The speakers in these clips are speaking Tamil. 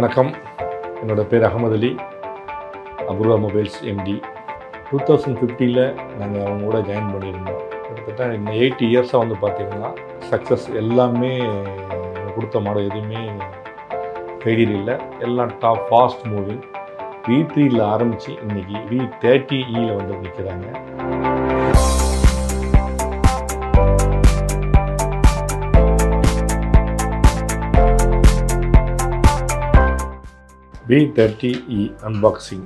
வணக்கம், என்னோட பேர் Ahmed Ali, Apoorva Mobiles MD. 2015 நாங்கள் அவங்க கூட ஜாயின் பண்ணியிருந்தோம். கிட்டத்தட்ட இன்னும் 8 இயர்ஸாக வந்து பார்த்திங்கன்னா சக்ஸஸ் எல்லாமே கொடுத்த மாடல் எதுவுமே ஃபெயிலியர் இல்லை, எல்லாம் டாப் ஃபாஸ்ட் மூவிங். V3யில் ஆரம்பித்து இன்றைக்கி V30eயில் வந்து நிற்கிறாங்க. V30e unboxing.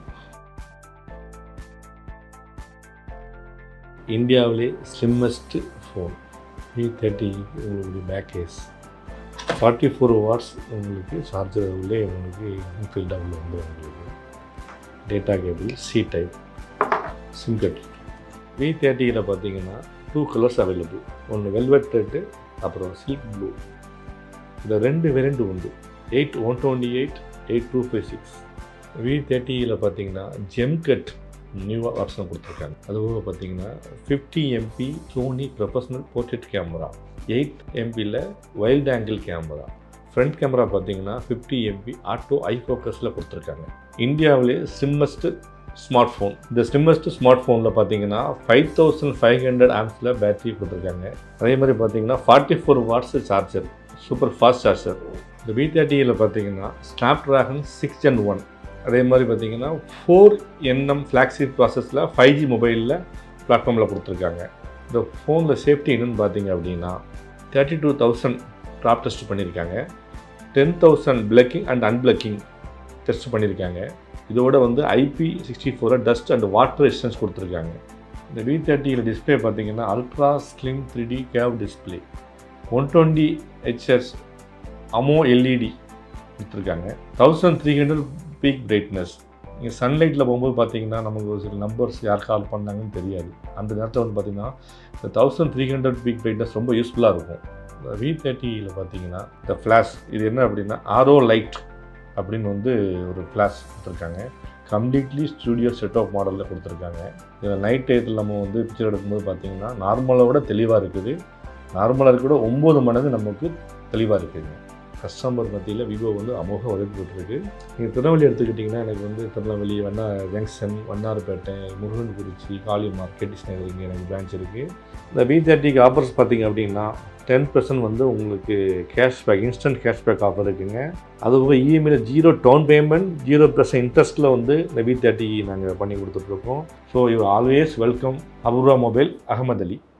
இந்தியாவிலே ஸ்லிம்மஸ்ட் ஃபோன் V30e. உங்களுக்கு பேக் கேஸ் 44 வாட்ஸ் உங்களுக்கு சார்ஜர் உள்ளே உங்களுக்கு இன்ஃபில்டாக வந்து உங்களுக்கு data cable C type SIM cut. V30யில் பார்த்தீங்கன்னா 2 கலர்ஸ் அவைலபிள். ஒன்று வெல்வெட் ரெட்டு, அப்புறம் சில்க் ப்ளூ. இதில் 2 வேரியண்ட் உண்டு, 8128 8256. V30யில் பார்த்தீங்கன்னா ஜெம் கட் நியூவாக வருஷம் கொடுத்துருக்காங்க. அதுபோக பார்த்தீங்கன்னா 50 MP Sony professional portrait camera, 8 MPயில் wide angle camera. Front camera பார்த்தீங்கன்னா 50 MP ஆட்டோ ஐ ஃபோக்கஸில் கொடுத்துருக்காங்க. இந்தியாவிலே ஸ்லிம்மஸ்ட் ஸ்மார்ட் ஃபோன். இந்த ஸ்லிம்மஸ்ட் ஸ்மார்ட் ஃபோனில் பார்த்தீங்கன்னா 5500 ஆம்ஸில் பேட்டரி கொடுத்துருக்காங்க. அதே மாதிரி பார்த்தீங்கன்னா 44 watts charger, super fast charger. இந்த V30யில் பார்த்தீங்கன்னா ஸ்னாப்ட்ராகன் 6 Gen 1. அதே மாதிரி பார்த்தீங்கன்னா 4nm ஃப்ளாக்ஷிப் ப்ராசஸில் 5G மொபைலில் பிளாட்ஃபார்மில் கொடுத்துருக்காங்க. இந்த ஃபோனில் சேஃப்டி என்னென்னு பார்த்தீங்க அப்படின்னா 32,000 ட்ராப் டெஸ்ட் பண்ணியிருக்காங்க, 10,000 பிளக்கிங் அண்ட் அன்பிளக்கிங் டெஸ்ட் பண்ணியிருக்காங்க. இதோட வந்து IP64 dust and water resistance கொடுத்துருக்காங்க. இந்த V30யில் டிஸ்பிளே பார்த்தீங்கன்னா ultra slim 3D curve display, 120 Hz AMO LED கொடுத்துருக்காங்க, 1300 பீக் பிரைட்னஸ். நீங்கள் சன்லைட்டில் போகும்போது பார்த்தீங்கன்னா நமக்கு ஒரு சில நம்பர்ஸ் யார் கால் பண்ணாங்கன்னு தெரியாது. அந்த நேரத்தில் வந்து பார்த்திங்கன்னா இந்த 1300 பீக் பிரைட்னஸ் ரொம்ப யூஸ்ஃபுல்லாக இருக்கும். V30யில் பார்த்தீங்கன்னா இந்த ஃப்ளாஷ், இது என்ன அப்படின்னா ஆரோ லைட் அப்படின்னு வந்து ஒரு ஃப்ளாஷ் கொடுத்துருக்காங்க. கம்ப்ளீட்லி ஸ்டூடியோ செட் ஆஃப் மாடலில் கொடுத்துருக்காங்க. இதில் நைட் டயத்தில் நம்ம வந்து பிக்சர் எடுக்கும்போது பார்த்திங்கன்னா நார்மலை விட தெளிவாக இருக்குது. நார்மலாக இருக்க விட 9 மடங்கு நமக்கு தெளிவாக இருக்குதுங்க. கஸ்டமர் மத்தியில் விவோ வந்து அமோக உழைப்பு போட்டுருக்கு. நீங்கள் திருநெல்வேலி எடுத்துக்கிட்டிங்கன்னா எனக்கு வந்து திருநெல்வேலி ஜங்ஷன், வண்ணாரப்பேட்டை, முருகன்குறிச்சி, காளி மார்க்கெட், கிருஷ்ணகிரி இங்கே எனக்கு பிரான்ச் இருக்குது. இந்த V30க்கு ஆஃபர்ஸ் பார்த்திங்க அப்படின்னா 10% வந்து உங்களுக்கு கேஷ்பேக், இன்ஸ்டன்ட் கேஷ்பேக் ஆஃபர் இருக்குங்க. அதுபோக இஎம்ஐயில் 0 டவுன் பேமெண்ட், 0% இன்ட்ரெஸ்ட்டில் வந்து இந்த V30 நாங்கள் பண்ணி கொடுத்துட்ருக்கோம். So you always welcome Apoorva mobile, Ahmed Ali.